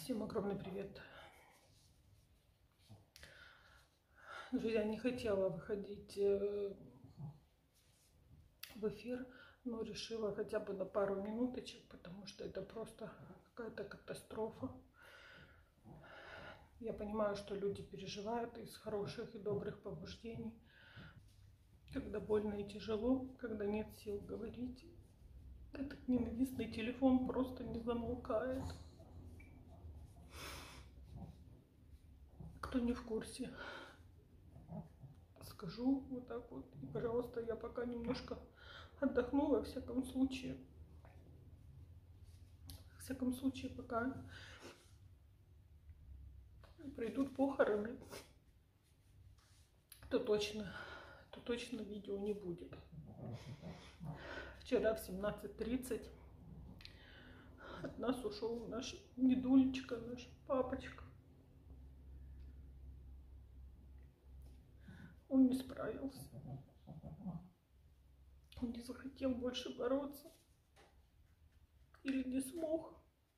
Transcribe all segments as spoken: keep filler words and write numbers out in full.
Всем огромный привет. Друзья, не хотела выходить в эфир, но решила хотя бы на пару минуточек, потому что это просто какая-то катастрофа. Я понимаю, что люди переживают из хороших и добрых побуждений, когда больно и тяжело, когда нет сил говорить. Этот ненавистный телефон просто не замолкает. Кто не в курсе, скажу вот так вот. И, пожалуйста, я пока немножко отдохну, во всяком случае. Во всяком случае, пока придут похороны, то точно, то точно видео не будет. Вчера в семнадцать тридцать от нас ушел наш дедулечка, наш папочка. Он не справился. Он не захотел больше бороться. Или не смог.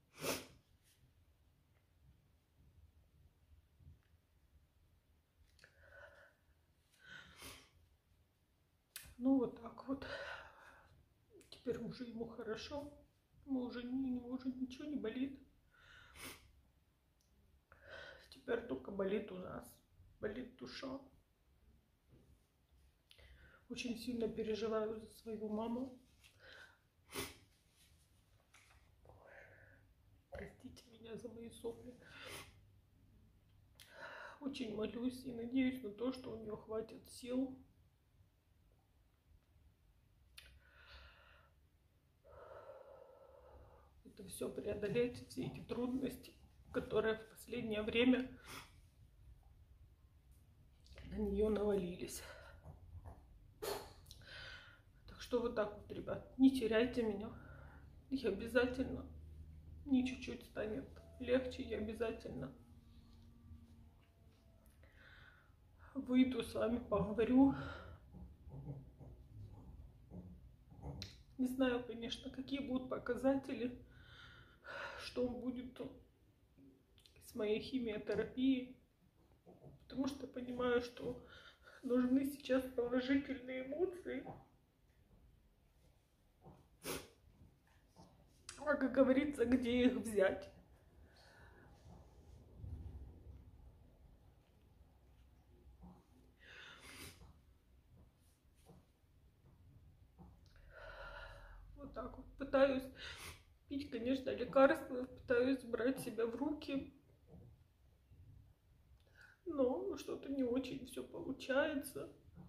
Ну вот так вот. Теперь уже ему хорошо. Ему уже, ему уже ничего не болит. Теперь только болит у нас. Болит душа. Очень сильно переживаю за свою маму. Простите меня за мои сопли. Очень молюсь и надеюсь на то, что у нее хватит сил это все преодолеть, все эти трудности, которые в последнее время на нее навалились. Так что вот так вот, ребят, не теряйте меня. И обязательно, не чуть-чуть станет легче, я обязательно выйду с вами, поговорю. Не знаю, конечно, какие будут показатели, что будет с моей химиотерапией, потому что понимаю, что нужны сейчас положительные эмоции. А как говорится, где их взять? Вот так вот. Пытаюсь пить, конечно, лекарства, пытаюсь брать себя в руки. Но что-то не очень все получается.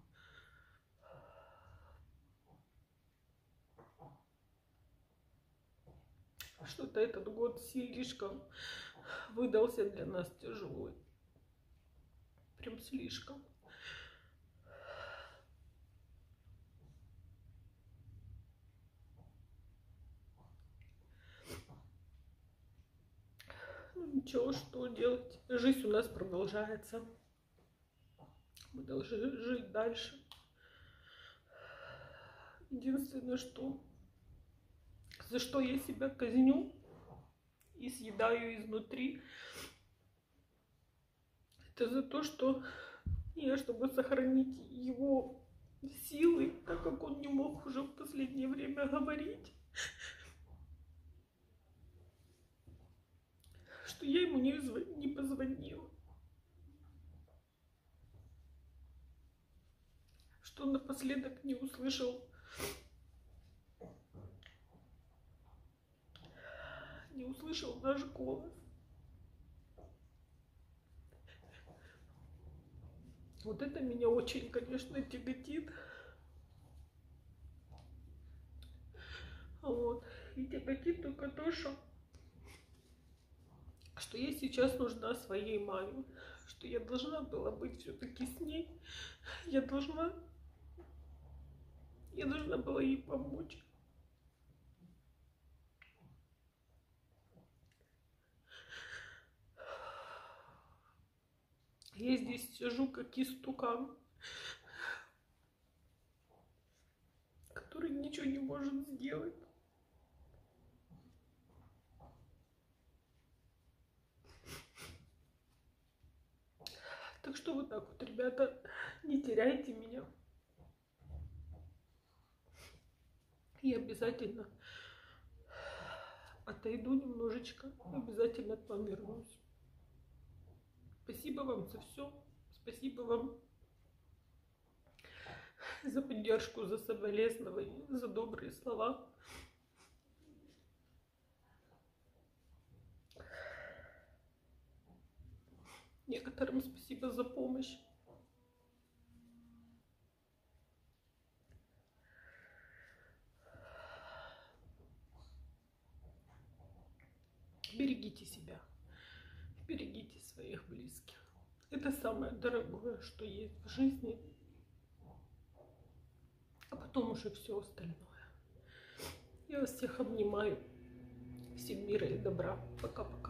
Что-то этот год слишком выдался для нас тяжелый. Прям слишком. Ну ничего, что делать? Жизнь у нас продолжается. Мы должны жить дальше. Единственное, что за что я себя казню и съедаю изнутри, это за то, что я, чтобы сохранить его силы, так как он не мог уже в последнее время говорить, что я ему не, не позвонила, что он напоследок не услышал, не услышал наш голос. Вот это меня очень, конечно, тяготит. Вот. И тяготит только то, что, что я сейчас нужна своей маме, что я должна была быть все-таки с ней. Я должна, я должна была ей помочь. Я здесь сижу как истукан, который ничего не может сделать. Так что вот так вот, ребята, не теряйте меня. Я обязательно отойду немножечко, обязательно к вам вернусь. Спасибо вам за все. Спасибо вам за поддержку, за соболезнования, за добрые слова. Некоторым спасибо за помощь. Берегите себя, берегите своих близких. Это самое дорогое, что есть в жизни. А потом уже все остальное. Я вас всех обнимаю. Всем мира и добра. Пока-пока.